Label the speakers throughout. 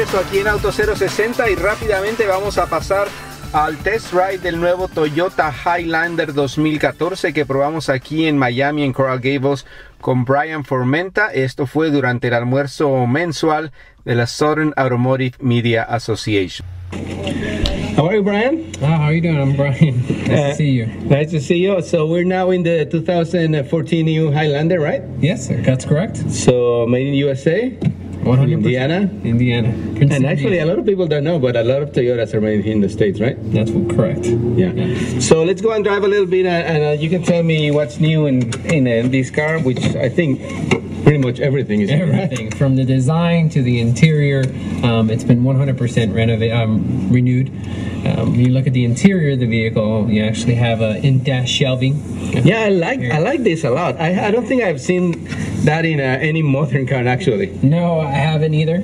Speaker 1: regreso aquí en Auto 060 y rápidamente vamos a pasar al test ride del nuevo Toyota Highlander 2014 que probamos aquí en Miami, en Coral Gables, con Brian Formenta. Esto fue durante el almuerzo mensual de la Southern Automotive Media Association. How are you, Brian?
Speaker 2: How are you doing? I'm Brian. Nice to see you.
Speaker 1: Nice to see you. So we're now in the 2014 new Highlander, right?
Speaker 2: Yes, sir, that's correct.
Speaker 1: So made in USA?
Speaker 2: 100%.
Speaker 1: Indiana?
Speaker 2: Indiana.
Speaker 1: And actually, a lot of people don't know, but a lot of Toyotas are made in the States, right?
Speaker 2: That's correct.
Speaker 1: Yeah. So let's go and drive a little bit, and you can tell me what's new in this car, which I think pretty much everything is new,
Speaker 2: everything,
Speaker 1: right?
Speaker 2: From the design to the interior. It's been 100% renewed. When you look at the interior of the vehicle, you actually have in-dash shelving.
Speaker 1: Yeah, I like this a lot. I don't think I've seen that in any modern car, actually.
Speaker 2: No, I haven't either.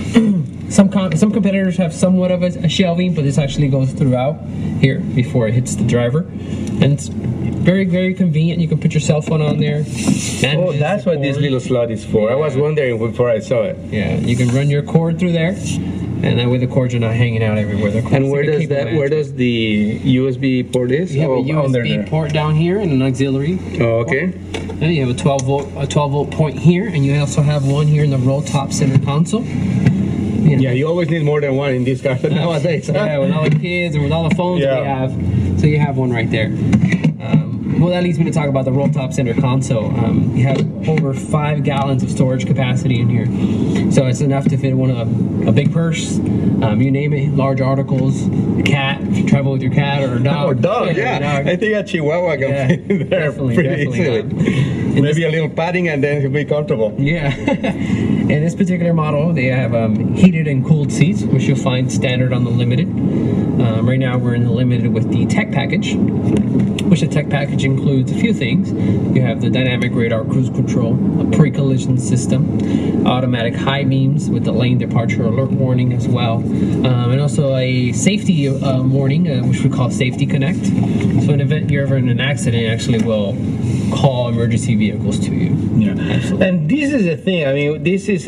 Speaker 2: Some competitors have somewhat of a shelving, but this actually goes throughout here before it hits the driver, and it's very, very convenient. You can put your cell phone on there.
Speaker 1: Oh, that's what this little slot is for. Yeah. I was wondering before I saw it.
Speaker 2: Yeah, you can run your cord through there, and that way the cords are not hanging out everywhere.
Speaker 1: And where does the USB port is?
Speaker 2: You have a USB port down here and an auxiliary.
Speaker 1: Oh, okay.
Speaker 2: And you have a 12 volt point here, and you also have one here in the roll top center console.
Speaker 1: Yeah, you always need more than one in these cars nowadays. Huh?
Speaker 2: Yeah, with all the kids and with all the phones we have, so you have one right there. Well, that leads me to talk about the roll top center console. You have over 5 gallons of storage capacity in here, so it's enough to fit a big purse, you name it, large articles, a cat, if you travel with your cat or a dog.
Speaker 1: Or dog, yeah. I think a Chihuahua can fit in there pretty easily. Maybe a little padding and then he'll be comfortable.
Speaker 2: Yeah. In this particular model, they have heated and cooled seats, which you'll find standard on the Limited. Right now we're in the Limited with the Tech Package, which the Tech Package includes a few things. You have the dynamic radar cruise control, a pre-collision system, automatic high beams with the lane departure alert warning as well, and also a safety warning, which we call Safety Connect. So in the event you're ever in an accident, it actually will call emergency vehicles to you.
Speaker 1: Yeah, absolutely. And this is the thing. I mean, this is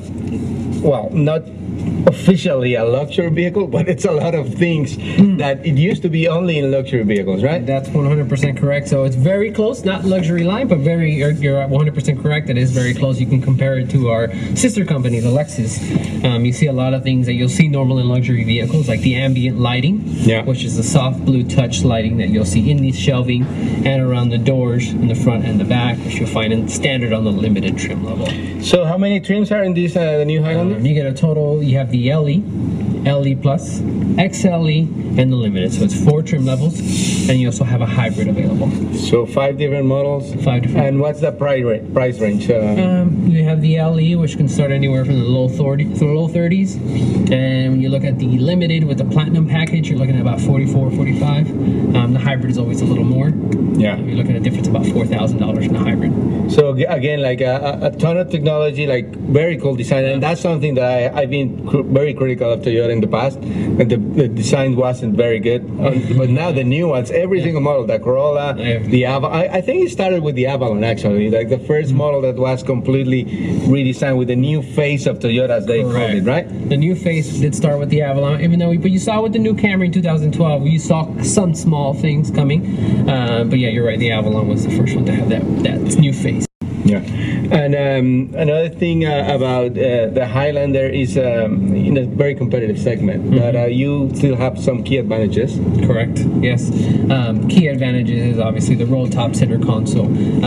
Speaker 1: well, not officially a luxury vehicle, but it's a lot of things that it used to be only in luxury vehicles, right?
Speaker 2: That's 100% correct. So it's very close, not luxury line, but you're 100% correct. It is very close. You can compare it to our sister company, the Lexus. You see a lot of things that you'll see normal in luxury vehicles, like the ambient lighting, which is the soft blue touch lighting that you'll see in these shelving and around the doors in the front and the back, which you'll find in standard on the Limited trim level.
Speaker 1: So how many trims are in this the new Highlander?
Speaker 2: You get a total. You have the LE, LE Plus, XLE, and the Limited. So it's 4 trim levels, and you also have a hybrid available.
Speaker 1: So 5 different models.
Speaker 2: 5 different.
Speaker 1: And what's the price range?
Speaker 2: You have the LE, which can start anywhere from the low 30s, and when you look at the Limited with the Platinum package, you're looking at about 44, 45. The hybrid is always a little more.
Speaker 1: Yeah.
Speaker 2: You're looking at a difference of about $4,000 in the hybrid.
Speaker 1: So again, like a ton of technology, like very cool design, and that's something that I've been very critical of Toyota in the past, and the design wasn't very good. But now the new ones, every single model, the Corolla, the Avalon, I think it started with the Avalon actually, like the first model that was completely redesigned with the new face of Toyota, as they called it, right?
Speaker 2: The new face did start with the Avalon, even though but you saw with the new Camry in 2012, you saw some small things coming, but yeah, you're right, the Avalon was the first one to have that new face.
Speaker 1: Yeah, and another thing about the Highlander is in a very competitive segment, but you still have some key advantages.
Speaker 2: Correct, yes. Key advantages is obviously the roll top center console.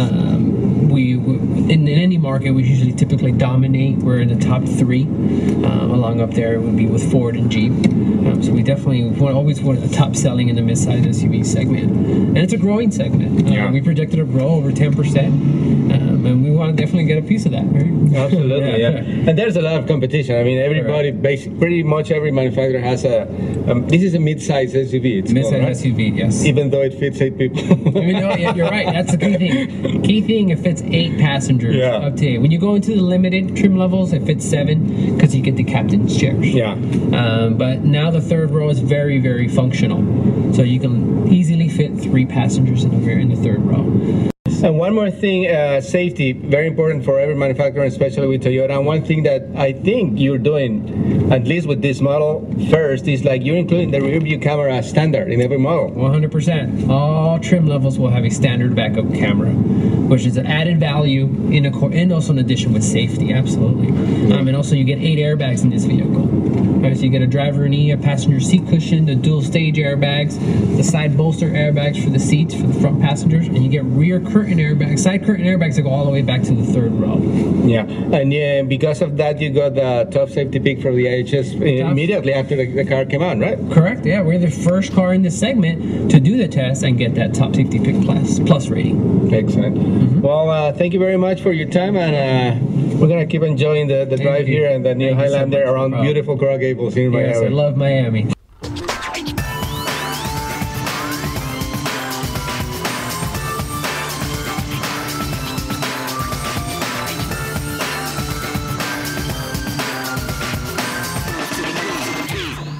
Speaker 2: In any market, we usually typically dominate. We're in the top 3. Along up there would be with Ford and Jeep. So we definitely always want a top selling in the midsize SUV segment, and it's a growing segment. We projected to grow over 10%, and we want to definitely get a piece of that. Right?
Speaker 1: Absolutely, yeah. And there's a lot of competition. I mean, everybody, pretty much every manufacturer has a. This is a midsize SUV. It's
Speaker 2: midsize SUV, yes.
Speaker 1: Even though it fits 8 people.
Speaker 2: You're right. That's the key thing. Key thing, it fits 8 passengers up to 8. When you go into the Limited trim levels, it fits 7 because you get the captain's chairs.
Speaker 1: Yeah.
Speaker 2: But now the third row is very, very functional, so you can easily fit 3 passengers in the third row.
Speaker 1: And one more thing, safety, very important for every manufacturer, especially with Toyota. And one thing that I think you're doing, at least with this model first, is like you're including the rear view camera standard in every model.
Speaker 2: 100%. All trim levels will have a standard backup camera, which is an added value and also in addition with safety, absolutely. And also you get 8 airbags in this vehicle. Right, so you get a driver knee, a passenger seat cushion, the dual stage airbags, the side bolster airbags for the seats for the front passengers, and you get rear curtain airbags, side curtain airbags that go all the way back to the third row.
Speaker 1: Yeah, and because of that, you got the top safety pick for the IHS immediately after the car came out, right?
Speaker 2: Correct. Yeah, we're the first car in this segment to do the test and get that top safety pick plus rating.
Speaker 1: Excellent. Mm-hmm. Well, thank you very much for your time, and we're gonna keep enjoying the drive here and the new Highlander around beautiful Coral Gables here in Miami.
Speaker 2: Yes, I love Miami.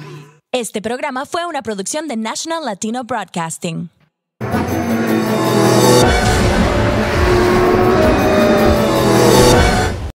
Speaker 3: Este programa fue una producción de National Latino Broadcasting.